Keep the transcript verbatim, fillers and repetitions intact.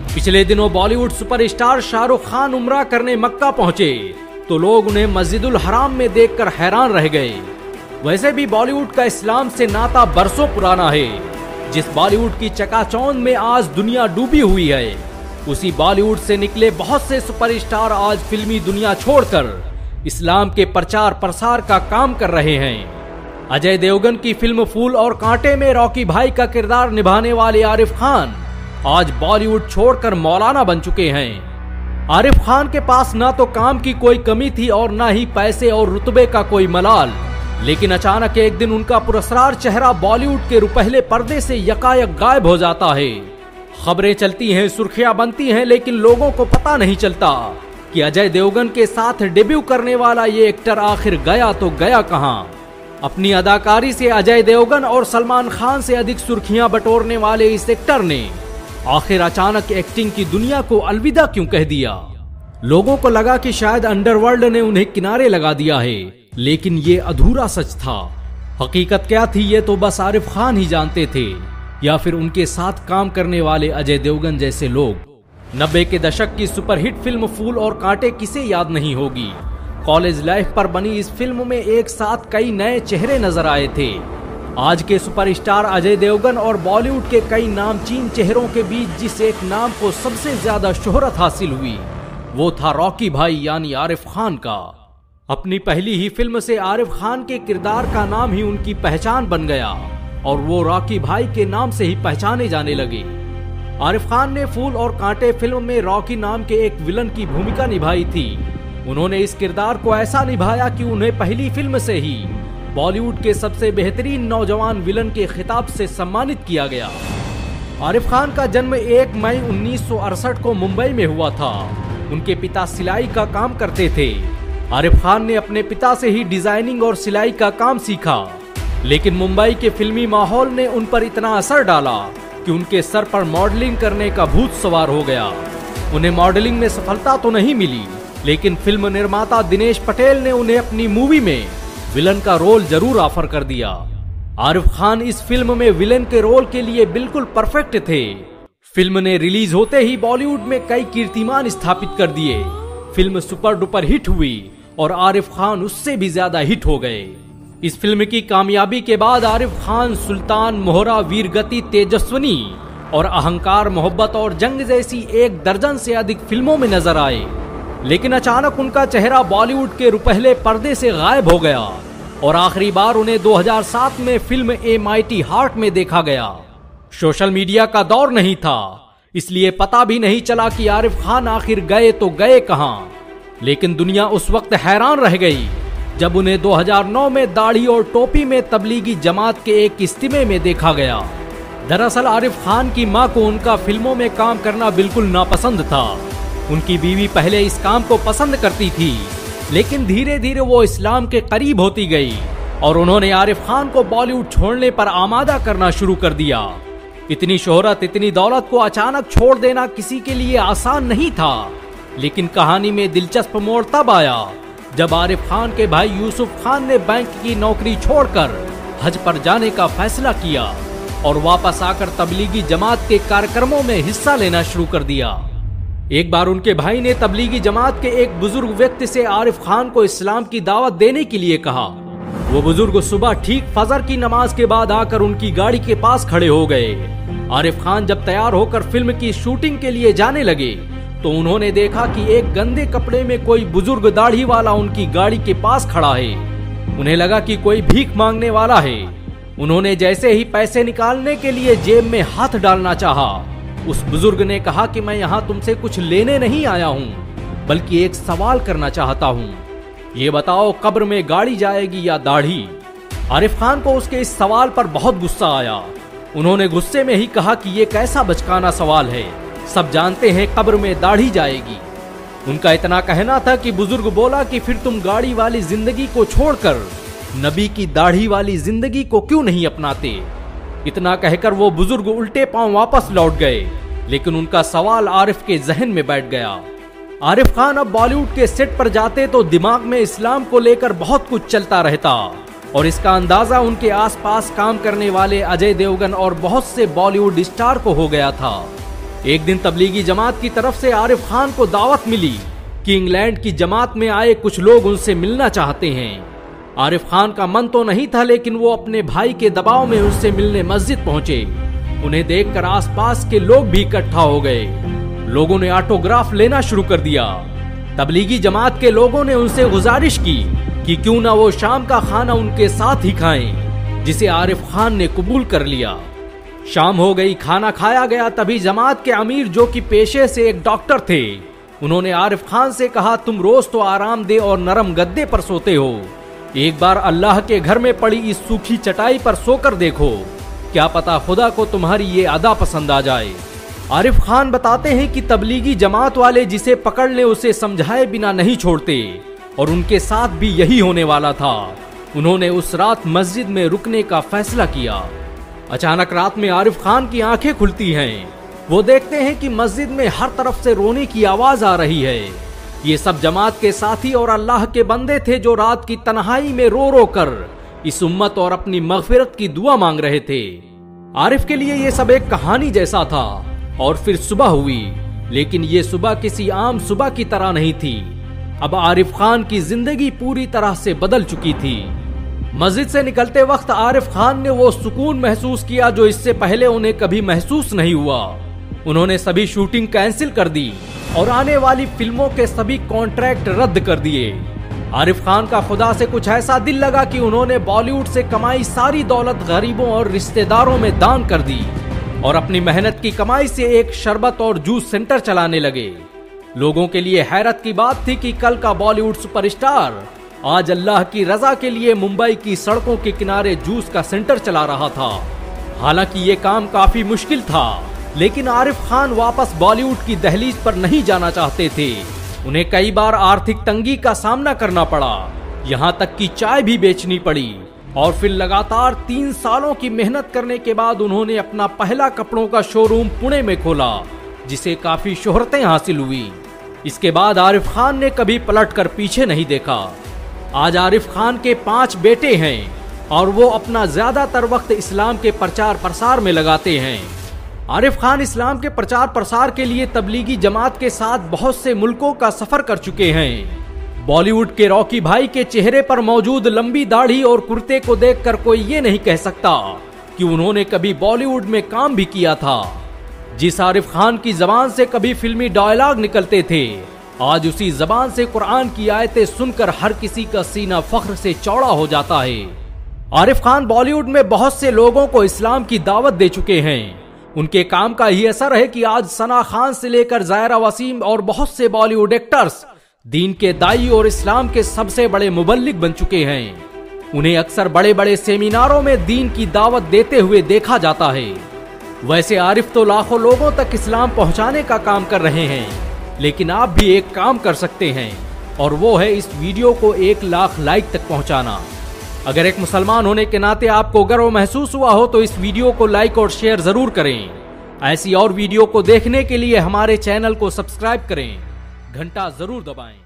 पिछले दिनों बॉलीवुड सुपरस्टार शाहरुख खान उम्रा करने मक्का पहुंचे तो लोग उन्हें मस्जिदुल हराम में देखकर हैरान रह गए। वैसे भी बॉलीवुड का इस्लाम से नाता बरसों पुराना है। जिस बॉलीवुड की चकाचौंध में आज दुनिया डूबी हुई है, उसी बॉलीवुड से निकले बहुत से सुपरस्टार आज फिल्मी दुनिया छोड़कर इस्लाम के प्रचार प्रसार का काम कर रहे हैं। अजय देवगन की फिल्म फूल और कांटे में रॉकी भाई का किरदार निभाने वाले आरिफ खान आज बॉलीवुड छोड़कर मौलाना बन चुके हैं। आरिफ खान के पास ना तो काम की कोई कमी थी और ना ही पैसे और रुतबे का कोई मलाल, लेकिन अचानक एक दिन उनका पुरस्कार चेहरा बॉलीवुड के रुपहले पर्दे से यकायक गायब हो जाता है। खबरें चलती हैं, सुर्खियां बनती हैं, लेकिन लोगों को पता नहीं चलता कि अजय देवगन के साथ डेब्यू करने वाला ये एक्टर आखिर गया तो गया कहां। अपनी अदाकारी से अजय देवगन और सलमान खान से अधिक सुर्खियां बटोरने वाले इस एक्टर ने आखिर अचानक एक्टिंग की दुनिया को अलविदा क्यों कह दिया। लोगों को लगा कि शायद अंडरवर्ल्ड ने उन्हें किनारे लगा दिया है, लेकिन ये अधूरा सच था। हकीकत क्या थी ये तो बस आरिफ खान ही जानते थे, या फिर उनके साथ काम करने वाले अजय देवगन जैसे लोग। नब्बे के दशक की सुपरहिट फिल्म फूल और कांटे किसे याद नहीं होगी। कॉलेज लाइफ पर बनी इस फिल्म में एक साथ कई नए चेहरे नजर आए थे। आज के सुपरस्टार अजय देवगन और बॉलीवुड के कई नामचीन चेहरों के बीच जिस एक नाम को सबसे ज्यादा शोहरत हासिल हुई, वो था रॉकी भाई यानी आरिफ खान का। अपनी पहली ही फिल्म से आरिफ खान के किरदार का नाम ही उनकी पहचान बन गया और वो रॉकी भाई के नाम से ही पहचाने जाने लगे। आरिफ खान ने फूल और कांटे फिल्म में रॉकी नाम के एक विलन की भूमिका निभाई थी। उन्होंने इस किरदार को ऐसा निभाया कि उन्हें पहली फिल्म से ही बॉलीवुड के सबसे बेहतरीन नौजवान विलन के खिताब से सम्मानित किया गया। आरिफ खान का जन्म एक मई उन्नीस सौ अड़सठ को मुंबई में हुआ था। उनके पिता सिलाई का काम करते थे। आरिफ खान ने अपने पिता से ही डिजाइनिंग और सिलाई का काम सीखा, लेकिन मुंबई के फिल्मी माहौल ने उन पर इतना असर डाला कि उनके सर पर मॉडलिंग करने का भूत सवार हो गया। उन्हें मॉडलिंग में सफलता तो नहीं मिली, लेकिन फिल्म निर्माता दिनेश पटेल ने उन्हें अपनी मूवी में विलन का रोल जरूर ऑफर कर दिया। आरिफ खान इस फिल्म में विलन के रोल के लिए बिल्कुल परफेक्ट थे। फिल्म ने रिलीज होते ही बॉलीवुड में कई कीर्तिमान स्थापित कर दिए। फिल्म सुपर डुपर हिट हुई और आरिफ खान उससे भी ज्यादा हिट हो गए। इस फिल्म की कामयाबी के बाद आरिफ खान सुल्तान, मोहरा, वीरगति, तेजस्विनी और अहंकार, मोहब्बत और जंग जैसी एक दर्जन से अधिक फिल्मों में नजर आए, लेकिन अचानक उनका चेहरा बॉलीवुड के रुपहले पर्दे से गायब हो गया और आखिरी बार उन्हें दो हज़ार सात में फिल्म ए माइटी हार्ट में देखा गया। सोशल मीडिया का दौर नहीं था, इसलिए पता भी नहीं चला कि आरिफ खान आखिर गए तो गए कहां। लेकिन दुनिया उस वक्त हैरान रह गई जब उन्हें दो हज़ार नौ में दाढ़ी और टोपी में तबलीगी जमात के एक इज्तिमा में देखा गया। दरअसल आरिफ खान की मां को उनका फिल्मों में काम करना बिल्कुल नापसंद था। उनकी बीवी पहले इस काम को पसंद करती थी, लेकिन धीरे धीरे वो इस्लाम के करीब होती गई और उन्होंने आरिफ खान को बॉलीवुड छोड़ने पर आमादा करना शुरू कर दिया। इतनी शोहरत, इतनी दौलत को अचानक छोड़ देना किसी के लिए आसान नहीं था, लेकिन कहानी में दिलचस्प मोड़ तब आया जब आरिफ खान के भाई यूसुफ खान ने बैंक की नौकरी छोड़कर हज पर जाने का फैसला किया और वापस आकर तबलीगी जमात के कार्यक्रमों में हिस्सा लेना शुरू कर दिया। एक बार उनके भाई ने तबलीगी जमात के एक बुजुर्ग व्यक्ति से आरिफ खान को इस्लाम की दावत देने के लिए कहा। वो बुजुर्ग सुबह ठीक फजर की नमाज के बाद आकर उनकी गाड़ी के पास खड़े हो गए। आरिफ खान जब तैयार होकर फिल्म की शूटिंग के लिए जाने लगे तो उन्होंने देखा कि एक गंदे कपड़े में कोई बुजुर्ग दाढ़ी वाला उनकी गाड़ी के पास खड़ा है। उन्हें लगा कि कोई भीख मांगने वाला है। उन्होंने जैसे ही पैसे निकालने के लिए जेब में हाथ डालना चाहा, उस बुजुर्ग ने कहा कि मैं यहाँ तुमसे कुछ लेने नहीं आया हूँ, बल्कि एक सवाल करना चाहता हूँ। ये बताओ, कब्र में गाड़ी जाएगी या दाढ़ी? आरिफ खान को उसके इस सवाल पर बहुत गुस्सा आया। उन्होंने गुस्से में ही कहा कि ये कैसा बचकाना सवाल है, सब जानते हैं कब्र में दाढ़ी जाएगी। उनका इतना कहना था कि बुजुर्ग बोला कि फिर तुम गाड़ी वाली जिंदगी को छोड़कर नबी की दाढ़ी वाली जिंदगी को क्यों नहीं अपनाते? इतना कहकर वो बुजुर्ग उल्टे पांव वापस लौट गए, लेकिन उनका सवाल आरिफ के जहन में बैठ गया। आरिफ खान अब बॉलीवुड के सेट पर जाते तो दिमाग में इस्लाम को लेकर बहुत कुछ चलता रहता और इसका अंदाजा उनके आसपास काम करने वाले अजय देवगन और बहुत से बॉलीवुड स्टार को हो गया था। एक दिन तबलीगी जमात की तरफ से आरिफ खान को दावत मिली कि इंग्लैंड की जमात में आए कुछ लोग उनसे मिलना चाहते हैं। आरिफ खान का मन तो नहीं था, लेकिन वो अपने भाई के दबाव में उनसे मिलने मस्जिद पहुंचे। उन्हें देखकर आसपास के लोग भी इकट्ठा हो गए। लोगों ने ऑटोग्राफ लेना शुरू कर दिया। तबलीगी जमात के लोगों ने उनसे गुजारिश की कि क्यों ना वो शाम का खाना उनके साथ ही खाएं, जिसे आरिफ खान ने कबूल कर लिया। शाम हो गई, खाना खाया गया। तभी जमात के अमीर, जो कि पेशे से एक डॉक्टर थे, उन्होंने आरिफ खान से कहा, तुम रोज तो आरामदेह और नरम गद्दे पर सोते हो, एक बार अल्लाह के घर में पड़ी इस सूखी चटाई पर सोकर देखो, क्या पता खुदा को तुम्हारी ये अदा पसंद आ जाए। आरिफ खान बताते हैं कि तबलीगी जमात वाले जिसे पकड़ ले उसे समझाए बिना नहीं छोड़ते, और उनके साथ भी यही होने वाला था। उन्होंने उस रात मस्जिद में रुकने का फैसला किया। अचानक रात में आरिफ खान की आंखें खुलती हैं। वो देखते हैं कि मस्जिद में हर तरफ से रोने की आवाज आ रही है। ये सब जमात के साथी और अल्लाह के बंदे थे जो रात की तन्हाई में रो रो कर इस उम्मत और अपनी मगफिरत की दुआ मांग रहे थे। आरिफ के लिए ये सब एक कहानी जैसा था। और फिर सुबह हुई, लेकिन ये सुबह किसी आम सुबह की तरह नहीं थी। अब आरिफ खान की जिंदगी पूरी तरह से बदल चुकी थी। मस्जिद से निकलते वक्त आरिफ खान ने वो सुकून महसूस किया जो इससे पहले उन्हें कभी महसूस नहीं हुआ। उन्होंने सभी शूटिंग कैंसिल कर दी और आने वाली फिल्मों के सभी कॉन्ट्रैक्ट रद्द कर दिए। आरिफ खान का खुदा से कुछ ऐसा दिल लगा कि उन्होंने बॉलीवुड से कमाई सारी दौलत गरीबों और रिश्तेदारों में दान कर दी और अपनी मेहनत की कमाई से एक शरबत और जूस सेंटर चलाने लगे। लोगों के लिए हैरत की बात थी कि कल का बॉलीवुड सुपरस्टार आज अल्लाह की रजा के लिए मुंबई की सड़कों के किनारे जूस का सेंटर चला रहा था। हालांकि ये काम काफी मुश्किल था, लेकिन आरिफ खान वापस बॉलीवुड की दहलीज पर नहीं जाना चाहते थे। उन्हें कई बार आर्थिक तंगी का सामना करना पड़ा, यहाँ तक कि चाय भी बेचनी पड़ी। और फिर लगातार तीन सालों की मेहनत करने के बाद उन्होंने अपना पहला कपड़ों का शोरूम पुणे में खोला, जिसे काफी शोहरतें हासिल हुई। इसके बाद आरिफ खान ने कभी पलट कर पीछे नहीं देखा। आज आरिफ खान के पांच बेटे हैं और वो अपना ज्यादातर वक्त इस्लाम के प्रचार प्रसार में लगाते हैं। आरिफ खान इस्लाम के प्रचार प्रसार के लिए तबलीगी जमात के साथ बहुत से मुल्कों का सफर कर चुके हैं। बॉलीवुड के रॉकी भाई के चेहरे पर मौजूद लंबी दाढ़ी और कुर्ते को देखकर कोई ये नहीं कह सकता कि उन्होंने कभी बॉलीवुड में काम भी किया था। जिस आरिफ खान की जबान से कभी फिल्मी डायलॉग निकलते थे, आज उसी जबान से कुरान की आयतें सुनकर हर किसी का सीना फख्र से चौड़ा हो जाता है। आरिफ खान बॉलीवुड में बहुत से लोगों को इस्लाम की दावत दे चुके हैं। उनके काम का ही असर है कि आज सना खान से लेकर जायरा वसीम और बहुत से बॉलीवुड एक्टर्स दीन के दाई और इस्लाम के सबसे बड़े मुबल्लिग बन चुके हैं। उन्हें अक्सर बड़े बड़े सेमिनारों में दीन की दावत देते हुए देखा जाता है। वैसे आरिफ तो लाखों लोगों तक इस्लाम पहुंचाने का काम कर रहे हैं, लेकिन आप भी एक काम कर सकते हैं, और वो है इस वीडियो को एक लाख लाइक तक पहुंचाना। अगर एक मुसलमान होने के नाते आपको गर्व महसूस हुआ हो तो इस वीडियो को लाइक और शेयर जरूर करें। ऐसी और वीडियो को देखने के लिए हमारे चैनल को सब्सक्राइब करें, घंटा जरूर दबाएं।